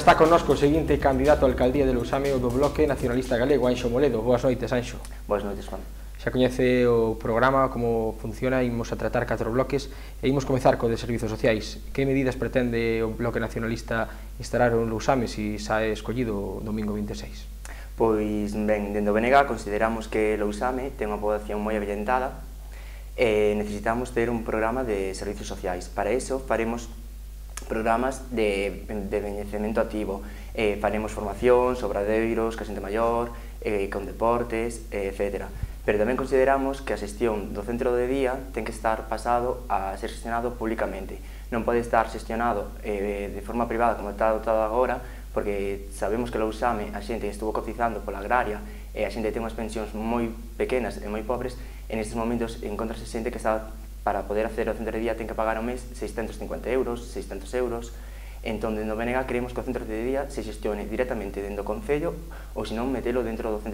está connosco o seguinte candidato á alcaldía de Lousame, o do Bloque Nacionalista Galego, Anxo Moledo. Boas noites, Anxo. Boas noites, Juan. Xa coñece o programa, como funciona, imos a tratar 4 bloques e imos comezar co de servizos sociais. Que medidas pretende o Bloque Nacionalista instalar en Lousame se sae escollido o domingo 26? Pois, ben, dende o BNG consideramos que Lousame ten unha poboación moi avellentada e necesitamos ter un programa de servizos sociais. Para iso faremos programas de envellecemento activo, faremos formación, sobradeiros, ca xente maior, con deportes, etc. Pero tamén consideramos que a xestión do centro de día ten que estar pasado a ser gestionado públicamente. Non pode estar gestionado de forma privada como está dotado agora, porque sabemos que Lousame a xente estuvo cotizando pola agraria e a xente ten unhas pensións moi pequenas e moi pobres, e nestes momentos encontrase xente que está, para poder acceder ao centro de día ten que pagar ao mes 650 euros, 600 euros. Entón, dentro do BNG queremos que o centro de día se xestione directamente dentro do Concello ou senón metelo dentro do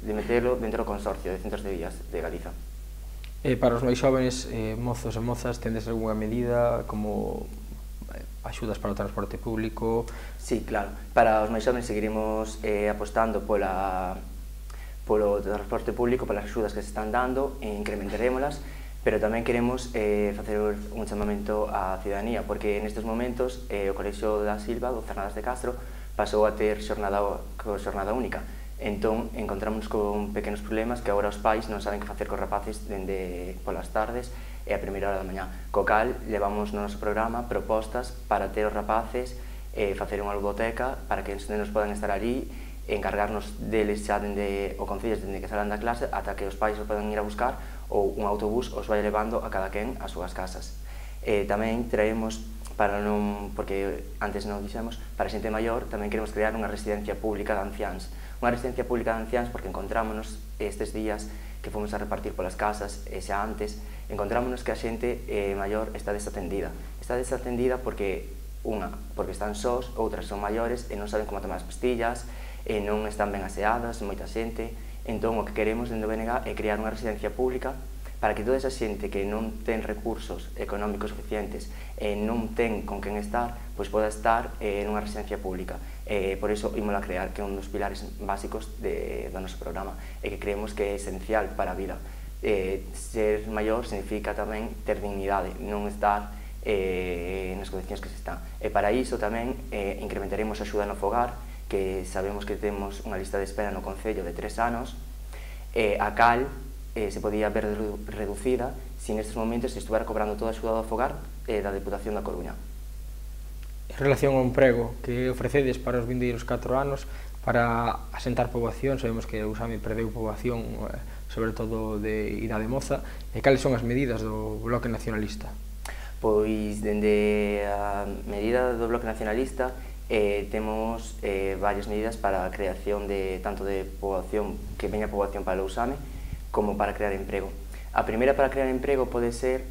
consorcio de centros de días de Galiza. Para os máis xóvenes, mozos e mozas, tendes algunha medida como axudas para o transporte público? Sí, claro. Para os máis xóvenes seguiremos apostando polo transporte público, polas axudas que se están dando, e incrementaremoslas, pero tamén queremos facer un chamamento á ciudadanía, porque nestes momentos o Colexio da Silva, do Cernadas de Castro, pasou a ter xornada única. Entón, encontramos con pequenos problemas que agora os pais non saben que facer cos rapaces dende polas tardes e a primeira hora da mañá. Co cal, levamos no noso programa propostas para ter os rapaces, facer unha ludoteca para que os nenos podan estar ali, encargarnos deles xa dende o Concello, dende que salan da clase, ata que os pais os podan ir a buscar ou un autobús os vai levando a cada quen ás súas casas. Tamén traemos, porque antes non dixemos, para xente maior tamén queremos crear unha residencia pública de anciáns. Unha residencia pública de anciáns porque encontrámonos estes días que fomos a repartir polas casas, e xa antes, encontrámonos que a xente maior está desatendida. Está desatendida porque están sós, outras son maiores e non saben como tomar as pastillas, e non están ben aseadas, moita xente. Entón, o que queremos dentro do BNG é crear unha residencia pública para que toda esa xente que non ten recursos económicos suficientes e non ten con quen estar, pois poda estar nunha residencia pública. Por iso ímola crear, que é un dos pilares básicos do noso programa, e que creemos que é esencial para a vida. Ser maior significa tamén ter dignidade, non estar nas condicións que se están. E para iso tamén incrementaremos a axuda no fogar, que sabemos que temos unha lista de espera no Concello de 3 anos, a cal se podía ver reducida se nestes momentos se estuvera cobrando toda a axuda do fogar da Deputación da Coruña. En relación ao emprego que ofrecedes para os vindeiros 4 anos para asentar poboación, sabemos que Lousame perdeu poboación, sobre todo de idade moza, e cales son as medidas do Bloque Nacionalista? Pois, dende a medida do Bloque Nacionalista, temos varias medidas para a creación tanto de poboación, que veña poboación para Lousame, como para crear emprego. A primeira para crear emprego pode ser,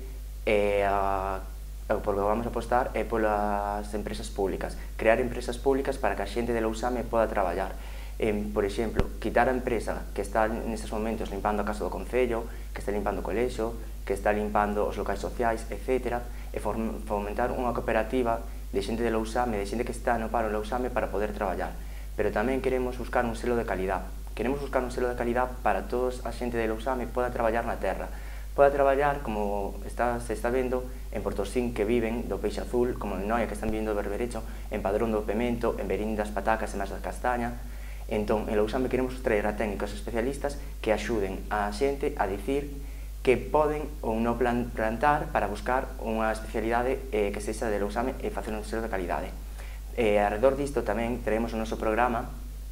por que vamos a apostar, é polas empresas públicas. Crear empresas públicas para que a xente de Lousame poda traballar. Por exemplo, quitar a empresa que está nestes momentos limpando a casa do Concello, que está limpando o colexio, que está limpando os locais sociais, etc., e fomentar unha cooperativa de xente de Lousame, de xente que está no paro en Lousame para poder traballar. Pero tamén queremos buscar un selo de calidad. Queremos buscar un selo de calidad para toda a xente de Lousame poda traballar na terra. Poda traballar, como se está vendo, en Portosín, que viven do peixe azul, como en Noia, que están vindo do berberecho, en Padrón do pemento, en Verín das patacas e máis da castaña. Entón, en Lousame queremos traer a técnicos especialistas que axuden a xente a dicir que poden ou non plantar para buscar unha especialidade que sexa de Lousame e facer un selo de calidade. Arredor disto tamén traemos o noso programa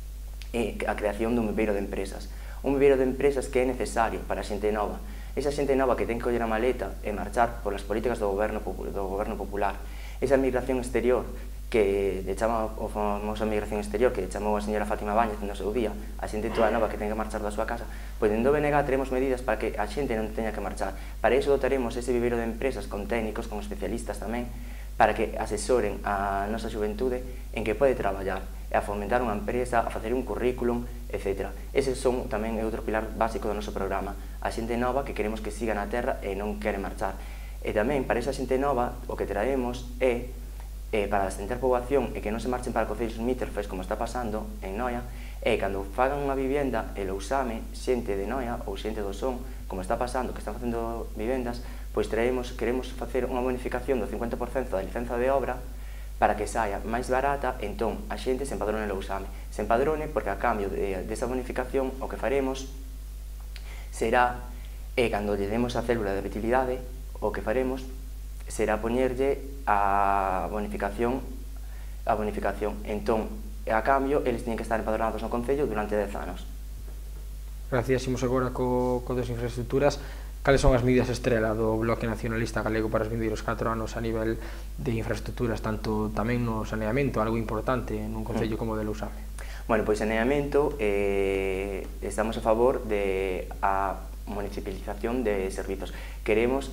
a creación dun viveiro de empresas. Un viveiro de empresas que é necesario para a xente nova. Esa xente nova que ten que coller a maleta e marchar polas políticas do goberno popular. Esa migración exterior que lle chama o famosa migración exterior, que lle chamou a señora Fátima Báñez no seu día, a xente toda nova que ten que marchar da súa casa, pois dentro do BNG teremos medidas para que a xente non teña que marchar. Para iso dotaremos ese viveiro de empresas con técnicos, con especialistas tamén, para que asesoren a nosa xuventude en que pode traballar, e a fomentar unha empresa, a facer un currículum, etc. Ese son tamén outro pilar básico do noso programa, a xente nova que queremos que siga na terra e non quere marchar. E tamén, para esa xente nova, o que traemos é para asentar poboación e que non se marchen para concellos limítrofes, como está pasando en Noia, e cando fagan unha vivenda e lousame xente de Noia ou xente do Son, como está pasando, que están facendo vivendas, pois queremos facer unha bonificación do 50% da licenza de obra para que saia máis barata, entón a xente se empadrone en lousame. Se empadrone porque a cambio desa bonificación o que faremos será, cando lle demos a célula de habitabilidade, o que faremos será poñerlle a bonificación. Entón, a cambio, eles teñen que estar empadronados no Concello durante 10 anos. Gracias, imos agora co das infraestructuras. Cales son as medidas estrela do Bloque Nacionalista Galego para os vindeiros 4 anos a nivel de infraestructuras, tanto tamén no saneamento, algo importante nun concello como de Lousame? Bueno, pois saneamento, estamos a favor de a municipalización de servizos. Queremos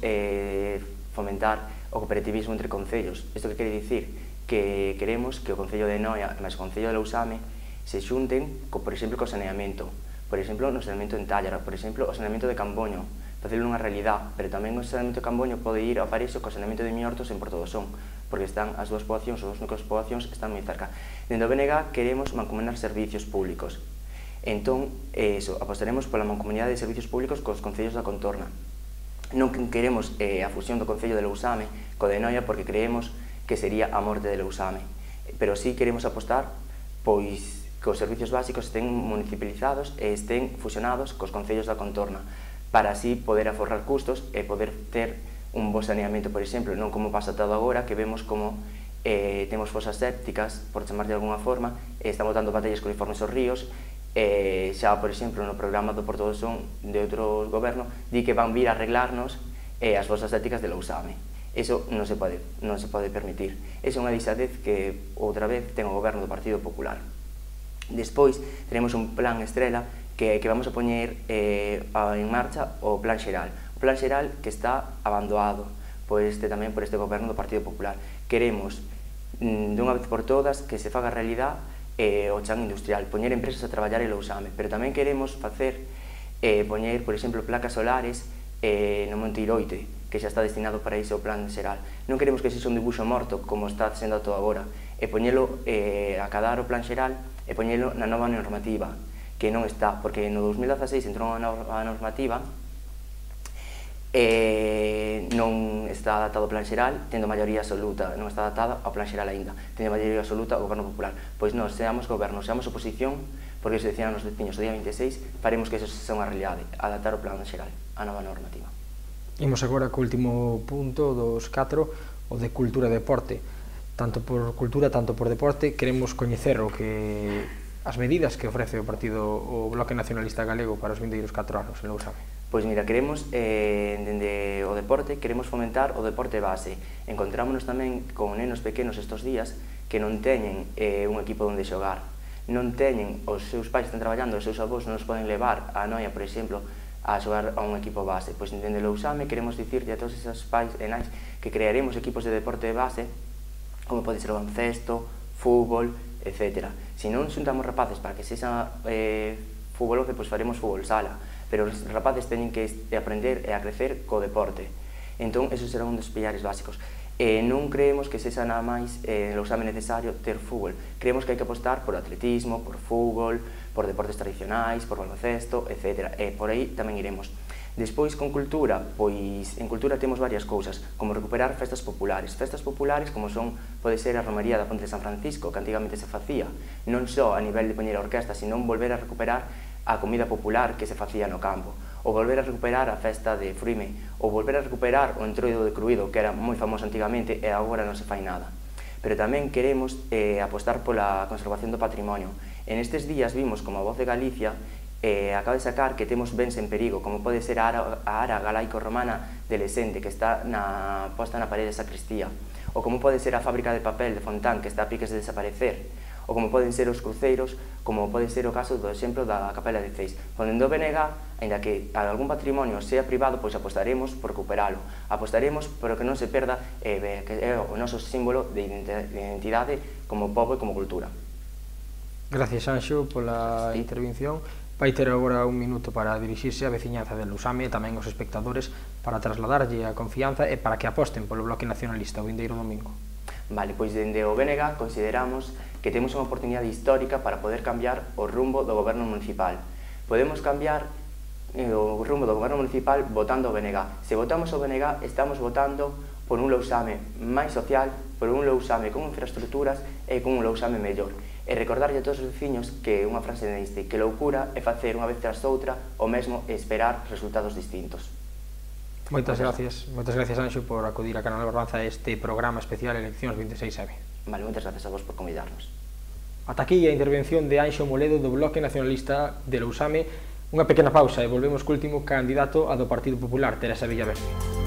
fomentar o cooperativismo entre concellos. Isto que quere dicir? Que queremos que o Concello de Noia e o Concello de Lousame se xunten, por exemplo, co saneamento. Por exemplo, no saneamento en Tállara, por exemplo, o saneamento de Camboño, facelo unha realidad, pero tamén o saneamento de Camboño pode ir ao parexo co saneamento de Miortos en Porto do Son, porque están as dúas poboacións, os dous núcleos de poboacións están moi cerca. Dentro do BNG queremos mancomunar servicios públicos. Entón, apostaremos pola mancomunidade de servicios públicos cos concellos da contorna. Non queremos a fusión do Concello de Lousame co de Noia porque creemos que sería a morte de Lousame, pero sí queremos apostar pois que os servicios básicos estén municipalizados e estén fusionados cos concellos da contorna, para así poder aforrar custos e poder ter un bo saneamento, por exemplo, non como pasa todo agora, que vemos como temos fosas sépticas, por chamar de alguna forma, están botando batallas coliformes aos ríos, xa, por exemplo, no programa do Porto do Son de outro goberno, di que van vir a arreglarnos as fosas sépticas de Lousame. Eso non se pode permitir. Esa é unha dixadez que outra vez ten o goberno do Partido Popular. Despois, tenemos un plan estrela que vamos a poñer en marcha o plan xeral. O plan xeral que está abandonado tamén por este goberno do Partido Popular. Queremos, dunha vez por todas, que se faga realidad o chan industrial, poñer empresas a traballar en Lousame, pero tamén queremos poñer, por exemplo, placas solares no Monte Iroite, que xa está destinado para iso o plan xeral. Non queremos que sexa un dibuixo morto, como está sendo todo agora, e poñelo a cadar o plan xeral e poñelo na nova normativa, que non está, porque no 2016 entrou a nova normativa, non está adaptado ao plan xeral, tendo maioría absoluta, non está adaptada ao plan xeral aínda, tendo maioría absoluta ao goberno popular. Pois nós, seamos goberno, seamos oposición, porque se decían nos veciños o día 26, faremos que eso sea unha realidade, adaptar o plan xeral, a nova normativa. Imos agora co último punto dos 4, o de cultura e deporte. Tanto por cultura, tanto por deporte, queremos coñecer as medidas que ofrece o Bloque Nacionalista Galego para os vindeiros 4 anos en Lousame. Pois mira, queremos, dende o deporte, queremos fomentar o deporte base. Encontrámonos tamén con nenos pequenos estes días que non teñen un equipo onde xogar. Non teñen, os seus pais están traballando, os seus avós non os poden levar a Noia, por exemplo, a xogar a un equipo base. Pois dende Lousame queremos dicirlle a todos esos pais e nais que crearemos equipos de deporte base, como pode ser o baloncesto, fútbol, etc. Se non xuntamos rapaces para que sexa fútbol 11, pois faremos fútbol sala, pero os rapaces teñen que aprender e a crecer co deporte. Entón, esos serán un dos pilares básicos. Non creemos que sexa nada máis en Lousame necesario ter fútbol. Creemos que hai que apostar por atletismo, por fútbol, por deportes tradicionais, por baloncesto, etc. E por aí tamén iremos. Despois, con cultura, pois en cultura temos varias cousas, como recuperar festas populares. Festas populares como pode ser a Romaría da Ponte de San Francisco, que antigamente se facía, non só a nivel de poñer a orquesta, sino volver a recuperar a comida popular que se facía no campo, ou volver a recuperar a festa de Fruime, ou volver a recuperar o entroido de Cruído, que era moi famoso antigamente e agora non se fai nada. Pero tamén queremos apostar pola conservación do patrimonio. En estes días vimos como a Voz de Galicia acaba de sacar que temos bens en perigo, como pode ser a ara galaico-romana de Lesente, que está posta na parede de sacristía, ou como pode ser a fábrica de papel de Fontán, que está a piques de desaparecer, ou como poden ser os cruceiros, como pode ser o caso do exemplo da Capela de Ceis. Onde o BNG, ainda que algún patrimonio sea privado, pois apostaremos por recuperalo. Apostaremos por que non se perda, que é o noso símbolo de identidade como pobo e como cultura. Gracias, Anxo, pola intervención. Vai ter agora un minuto para dirixirse á veciñanza de Lousame e tamén aos espectadores para trasladarlle a confianza e para que aposten polo Bloque Nacionalista o vindeiro domingo. Vale, pois dende o BNG consideramos que temos unha oportunidade histórica para poder cambiar o rumbo do goberno municipal. Podemos cambiar o rumbo do goberno municipal votando o BNG. Se votamos o BNG, estamos votando por un Lousame máis social, por un Lousame con infraestructuras e con un Lousame mellor. E recordarlle a todos os veciños que unha frase de Einstein, que loucura é facer unha vez tras outra o mesmo e esperar resultados distintos. Moitas gracias, Anxo, por acudir a Canal Barbanza a este programa especial Eleccións 26M. Vale, moitas gracias a vos por convidarnos. Ata aquí a intervención de Anxo Moledo do Bloque Nacionalista de Lousame. Unha pequena pausa e volvemos co último candidato a do Partido Popular, Teresa Villaverde.